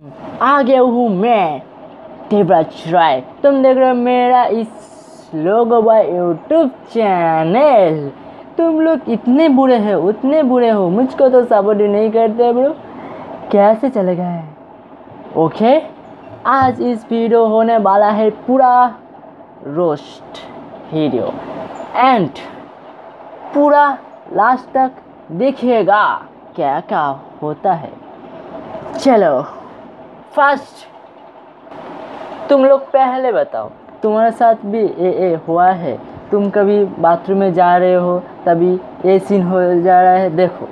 आ गया हूँ मैं देवराज राय। तुम देख रहे हो मेरा इस लोगो बाय यूट्यूब चैनल। तुम लोग इतने बुरे हो, उतने बुरे हो, मुझको तो सपोर्ट ही नहीं करते ब्रो। कैसे चलेगा है? ओके, आज इस वीडियो होने वाला है पूरा रोस्ट वीडियो एंड पूरा लास्ट तक देखिएगा क्या क्या होता है। चलो फर्स्ट तुम लोग पहले बताओ, तुम्हारे साथ भी ये हुआ है? तुम कभी बाथरूम में जा रहे हो तभी ये सीन हो जा रहा है, देखो।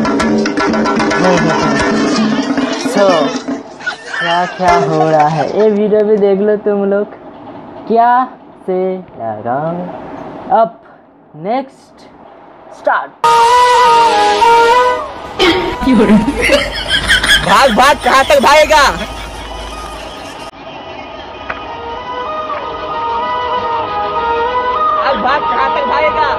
सो क्या क्या हो रहा है ये वीडियो भी देख लो तुम लोग, क्या से लगा। अब नेक्स्ट स्टार्ट। भाग भाग, कहाँ तक भागेगा? भाग भाग, कहाँ तक भागेगा?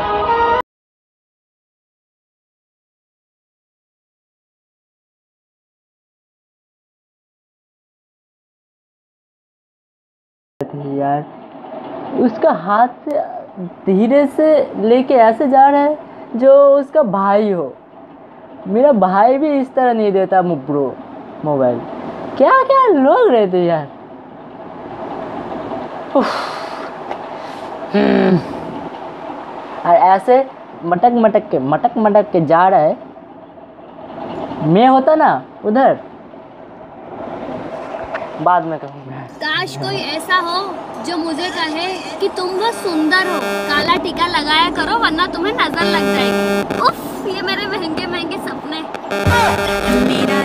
यार उसका हाथ से धीरे से लेके ऐसे जा रहा है जो उसका भाई हो। मेरा भाई भी इस तरह नहीं देता ब्रो मोबाइल। क्या क्या लोग रहते यार। और ऐसे मटक मटक के जा रहा है। मैं होता ना उधर, बाद में कहूँगा। काश कोई ऐसा हो जो मुझे कहे कि तुम बहुत सुंदर हो, काला टीका लगाया करो वरना तुम्हें नजर लग जाएगी। उफ, ये मेरे महंगे महंगे सपने। मेरा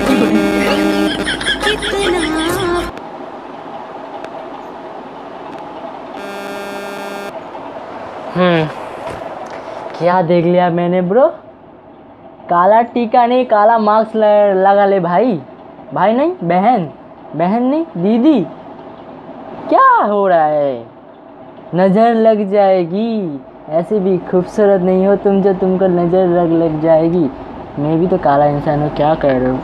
क्या देख लिया मैंने ब्रो? काला टीका नहीं, काला मास्क लगा ले भाई। भाई नहीं, बहन नहीं, दीदी। क्या हो रहा है? नज़र लग जाएगी। ऐसे भी खूबसूरत नहीं हो तुम जो तुमको नज़र लग जाएगी। मैं भी तो काला इंसान हूँ, क्या कर रहे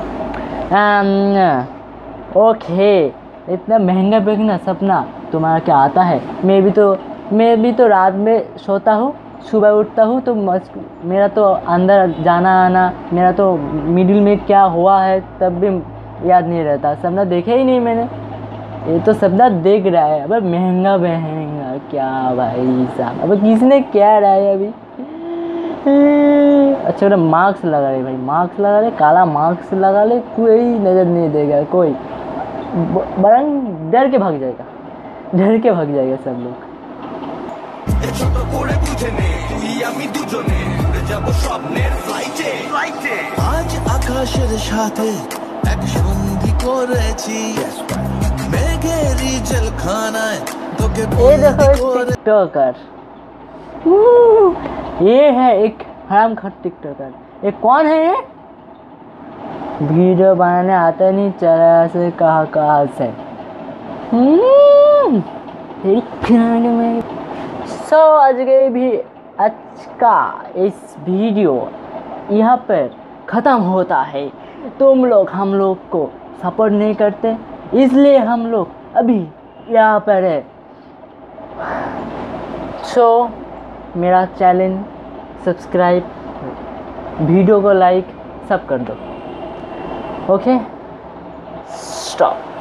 हो? ओके, इतना महंगा बेचना सपना तुम्हारा क्या आता है? मैं भी तो रात में सोता हूँ, सुबह उठता हूँ तो मेरा तो अंदर जाना आना, मेरा तो मिडिल में क्या हुआ है तब भी याद नहीं रहता। सपना देखे ही नहीं मैंने, ये तो सपना देख रहा है। अब महंगा क्या भाई साहब, अब किसने क्या रहा है अभी? अच्छा मेरा मास्क लगा ले भाई, मास्क लगा ले, काला मास्क लगा ले, कोई नज़र नहीं देगा कोई। बरंग डर के भाग जाएगा सब लोग। আজ আকাশের সাথে এক সঙ্গী করেছি, মেঘেরই জলখানায় তোকে ये देखो टिकटॉकर, ये है एक हराम खा टिकटॉकर। ये कौन है? ये वीडियो बनाने आता नहीं चला से कहाँ से। आज का इस वीडियो यहाँ पर ख़त्म होता है। तुम लोग हम लोग को सपोर्ट नहीं करते, इसलिए हम लोग अभी यहाँ पर है। सो मेरा चैनल सब्सक्राइब, वीडियो को लाइक सब कर दो। Okay, stop.